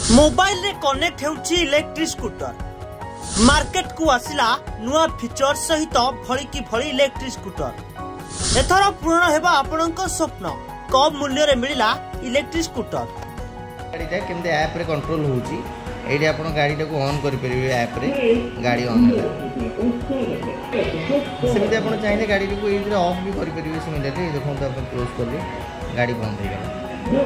Mobile रे connect हेउची electric scooter market को आसिला नुआ फीचर सहित भली की भली इलेक्ट्रिक स्कूटर एथर पूर्ण हेबा आपनक स्वप्न कम मूल्य रे मिलिला इलेक्ट्रिक स्कूटर गाड़ीटा केमते ऐप रे कंट्रोल होउची एडी आपण गाड़ीटा को ऑन करि परिबे ऐप रे गाड़ी ऑन होला सेमते आपण चाहिले गाड़ी को एडी ऑफ भी करि परिबे सिमिलरली देखो तो आपण क्लोज कर दे गाड़ी बंद हो गया।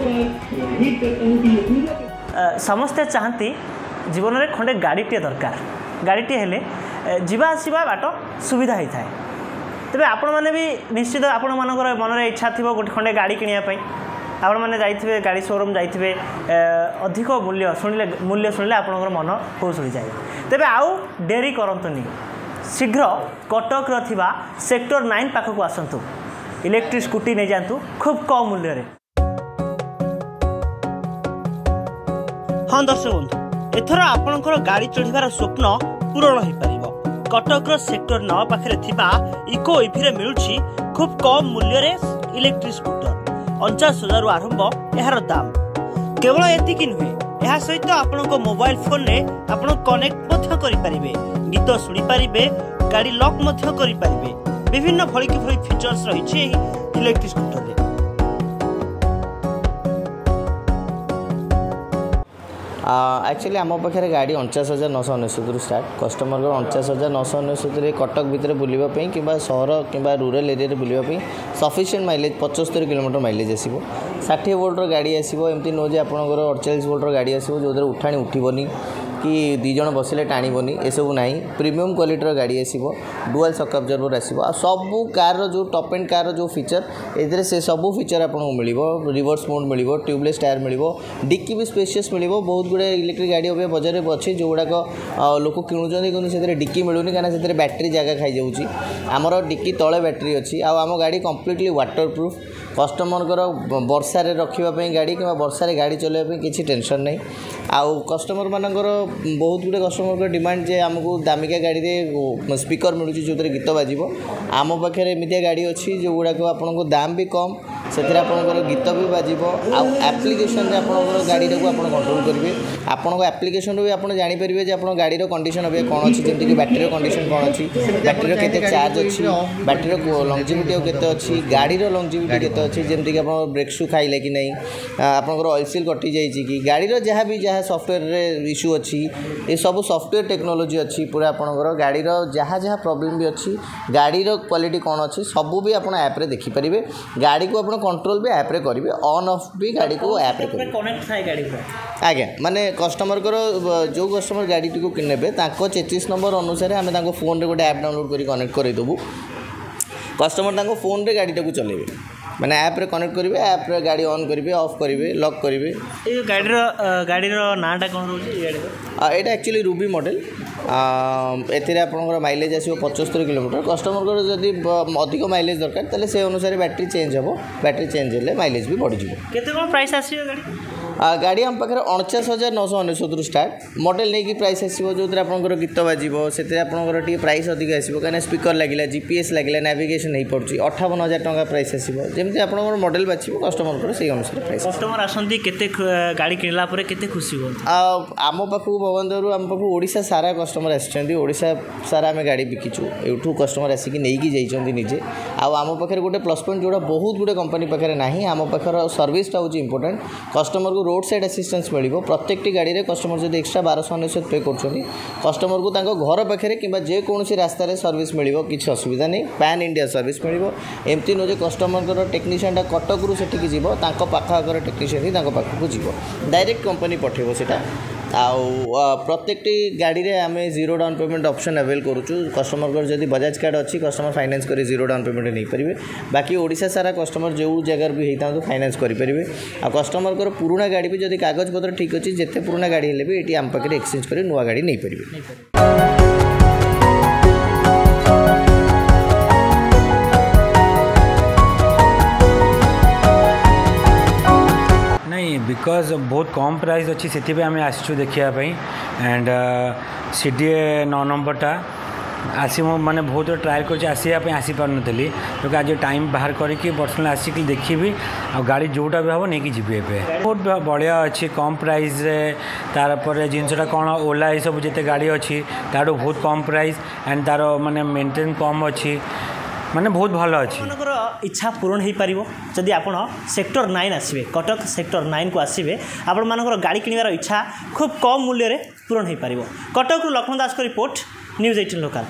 समस्ते चाहती जीवन में खंडे गाड़ीटे दरकार गाड़ीटे हेले जीवा आसवा बाट सुविधा होता है तेज आपण मैंने भी निश्चित आपण मानकर मन में इच्छा थी गोटे खंडे गाड़ी किनापी आपण मैंने जाइए गाड़ी शोरूम जाइए अधिक मूल्य शुणिले आपंकर मन हो शुणी जाए तेज आउ डेरी करतुनि शीघ्र कटक सेक्टर 9 पाखक आसतु इलेक्ट्रिक स्कूटी नहीं जातु खूब कम मूल्य रे। हाँ दर्शक बंधु एथर आपणकर गाड़ी चढ़िबार स्वप्न पूरण हो पार कटक सेक्टर 9 पाखे थिबा इको इभि रे मिलुछि खूब कम मूल्य रे इलेक्ट्रिक स्कूटर 49,000 आरंभ यार दाम केवल एतिकी नुहे यह सहित आपणको मोबाइल फोन रे आपण कनेक्ट मध्य करि परिबे गीत सुनि परिबे गाड़ी लॉक मध्य करि परिबे विभिन्न भली की भली फीचर्स रहिछि इलेक्ट्रिक स्कूटर रे। एक्चुअली आम पाखे गाड़ी 49,999 स्टार्ट कस्टमर को 49,999 कटक भितर बुलापी कि सहर कि रूरल एरिया बुलापी सफिशिएंट माइलेज 75 किलोमीटर माइलेज आसो 60 वोल्टर गाड़ी आसो एमती नुह आपंकर 48 वोल्टर गाड़ी आसो जो उठाणी उठबनी कि दी जन बसिले टाणबनी एसबू ना प्रीमियम क्वालिटर गाड़ी आसो डुआल शॉक अब्जर्वर आसो सबू कार जो टॉप एंड कार जो फीचर ए से सबू फीचर आपको मिल रिवर्स मोड मिल ट्यूबलेस टायर मिल डिक्की भी स्पेशियस मिल बहुत गुड़े इलेक्ट्रिक गाड़ी अभी बजार में अच्छी जो गुड़ाक लोक किणुच्च कि डिक्की मिलूनी कहीं बैटेरी जगह खाई जाऊँगी आमर डिक्की तले बैटेरी अच्छी आम गाड़ी कम्प्लीटली वाटर प्रूफ कस्टमर वर्षा रखापी गाड़ी कि वर्षा गाड़ी चलने किसी टेंशन नहीं आउ कस्टमर मानकर बहुत गुड़े कस्टमर डिमांड जे आमको दामिका गाड़ी रे स्पीकर मिलूँ जो गीत बाजिब आम पाखे एमती गाड़ी अच्छी जो गुड़ाक आपको दाम भी कम से गीत भी बाजिब आप्लिकेशन आपंकर गाड़ी को आप कंट्रोल करेंगे आपको आप्लिकेशन भी आप जानीपारे जो आप गाड़ी कंडीशन अभी कौन अच्छी जमीक बैटेरी कंडीशन कौन अच्छी बैटेरी के चार्ज अच्छी बैटेरी लंगजिविटी केते अच्छी गाड़ी लंगजिविटी केते अच्छी जमीक आप ब्रेक शू खाइले कि नहीं आपंकर ऑयल सील कटि जाइए कि गाड़ी जहाँ भी जहाँ सॉफ्टवेयर इश्यू अच्छी ये सब सॉफ्टवेयर टेक्नोलोजी अच्छी पूरा आपंकर गाड़ी जहाँ जहाँ प्रॉब्लम भी अच्छी गाड़ी क्वालिटी कौन अच्छी सबू भी आप ऐप देखिपारे गाड़ी को आप कंट्रोल भी ऐप रे करेंगे ऑन ऑफ भी गाड़ी को ऐप रे कनेक्ट थाए गाड़ी आज्ञा माने कस्टमर जो कस्टमर गाड़ी को किनेबे चेचिस नंबर अनुसार आम फोन रे गोटे ऐप डाउनलोड कर कनेक्ट करदेबू कस्टमर फोन रे गाड़ी को चलेबे माने ऐप रे कनेक्ट करेंगे ऐप रे गाड़ी ऑन करेंगे ऑफ करेंगे लॉक करेंगे ये गाड़ी नाटा कौन रोचे यहाँ एक्चुअली रूबी मॉडल एथिरे आपंकर माइलेज आसो 75 किलोमीटर कस्टमर को जदि अधिक माइलेज दरकार ताले से अनुसार बैटेरी चेंज हम बैटेरी चेंज हेले माइलेज भी बढ़ी केते कोन प्राइस आसीयो गाड़ी गाड़ी आम पाखे 49,999 स्टार्ट मॉडल नहीं कि प्राइस आसो जो आपंकर गीत बाजिब से आपंकर टी प्राइस अधिक आसो कहीं स्पीकर लगे जीपीएस लगे नाविगेशन नहीं पड़ुची 58,000 टका प्राइस आसो जमी आपंकर मॉडल बाछिब कस्टमर से अनुसार प्राइस कस्टमर आसती केते गाड़ी किनला परे केते खुशी हो आम पाखु भवनदरू आम पाखु ओडिशा सारा कस्टमर आसी ओडिशा सारा आम गाड़ी बिकिचु एठू कस्टमर आसिक नहीं जाइए निजे आम पाखे गोटे प्लस पॉइंट जोड़ा बहुत गुड़े कंपनी पाखे ना आम पाखर सर्विसटा हूँ इंपोर्टेंट कस्टमर को रोड साइड असिस्टेंस मिल प्रत्येक गाड़ी में कस्टमर जब एक्सट्रा 1299 पे कर कस्टमर को घर पाखे कि जेकोसी रास्तार सर्विस मिल किसी असुविधा नहीं पैन इंडिया सर्विस मिल एमती नुहे कस्टमर टेक्नीशियनटा कटक रू सेठिक जीव पाखर टेक्नीशियन ही पाखक जीव डायरेक्ट कंपनी पठेब से प्रत्येक गाड़ी रे आम zero down payment option avail करुचु कस्टमर को जब बजाज कार्ड अच्छी कस्टमर फाइनेंस कर जीरो डाउन पेमेंट नहीं पारे बाकी ओडिशा सारा कस्टमर जो जगह भी होता फाइनेंस करेंगे आ कस्टमर को पुराना गाड़ी भी जब कागज पत्र ठीक अच्छी जिते पुराना गाड़ी हेले भी ये आम पाखे एक्सचेंज कर नुआ गाड़ी नहीं पारे। बिकॉज बहुत कम प्राइस अच्छी से आम आसचु देखापी एंड सीडीए 9 नंबरटा आसी मैंने बहुत ट्रायल कर आसी पार नी तो आज टाइम बाहर करके पर्सनाल आसिक देखी आ गाड़ी जोटा भी हम नहीं जी बहुत बढ़िया अच्छी कम प्राइस तार जिनसा कौन ओला ये सब जिते गाड़ी अच्छी तार बहुत कम प्राइस एंड तार माने मेंटेन कम अच्छी माने बहुत भल अच्छी इच्छा पूरण हो पार जदि आप सेक्टर 9 आसवे कटक सेक्टर 9 को आसवे आपण मानकर गाड़ी किणवार इच्छा खूब कम मूल्य पूरण हो पार कटक लक्ष्मण दास को रिपोर्ट न्यूज़ 18 लोकल।